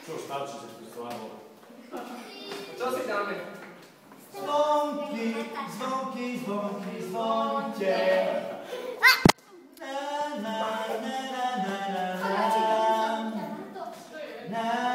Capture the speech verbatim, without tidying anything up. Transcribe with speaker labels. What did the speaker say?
Speaker 1: Čo, starczy się spisowano?
Speaker 2: Co si dáme?
Speaker 3: Dzwonki, dzwonki, dzwonki, dzwoncie. Na, na, na, na, na, na, na.